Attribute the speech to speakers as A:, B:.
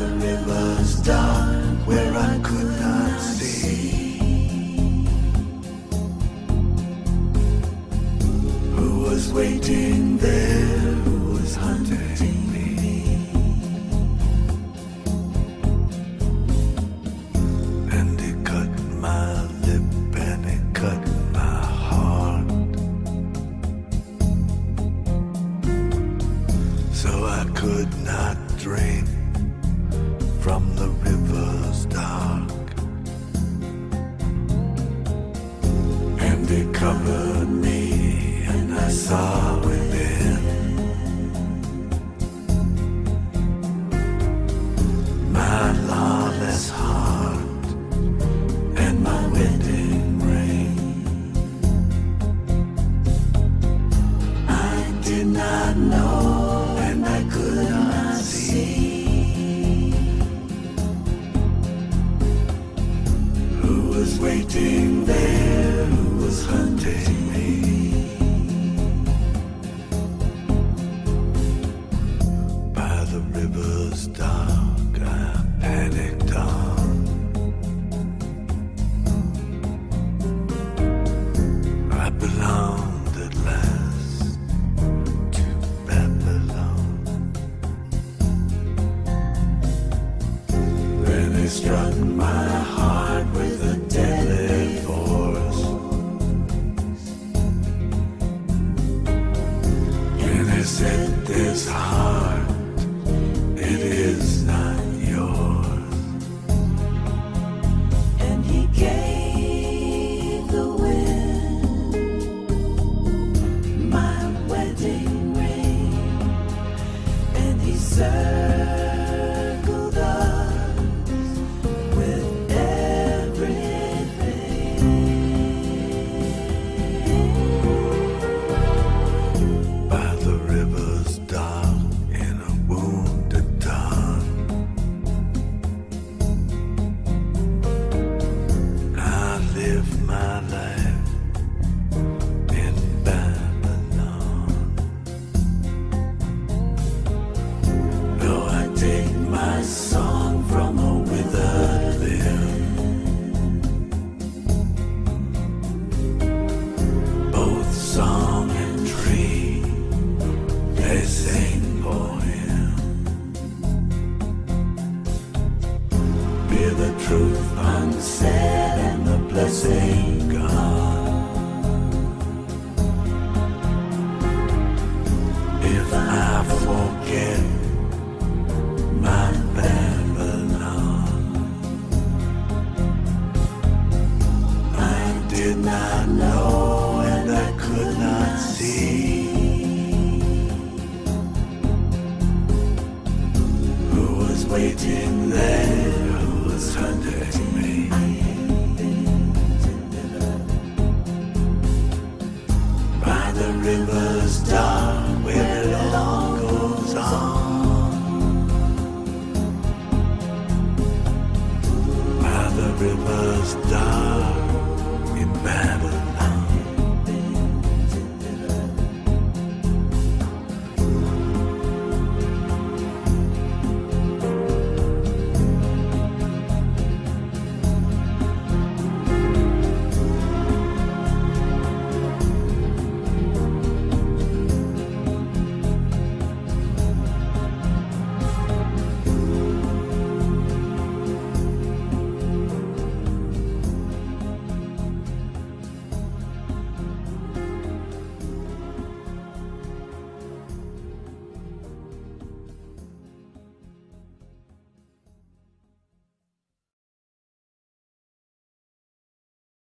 A: the river's dark where I could not see. Who was waiting there, who was hunting me? And it cut my lip and it cut my heart. So I could not drink from the river's dark. And it covered me and I saw within my lawless heart and my wedding ring. I did not know and I could not see who was waiting there, who was hunting me. By the river's dark I panicked on. I belonged at last to Babylon. Then it struck my heart with a deadly force, and it said, this heart, it is not yours. And he gave the wind my wedding ring, and he circled us with everything. By the river's dark in a wounded dawn, I live my life in Babylon. Though I take my song from a withered limb, both song and tree, they sing for him. Be the truth unsaid and the blessing gone. If I forget my Babylon, I did not know and I could not see who was waiting there, who was hunting me. By the river's dark where it all goes on. By the river's dark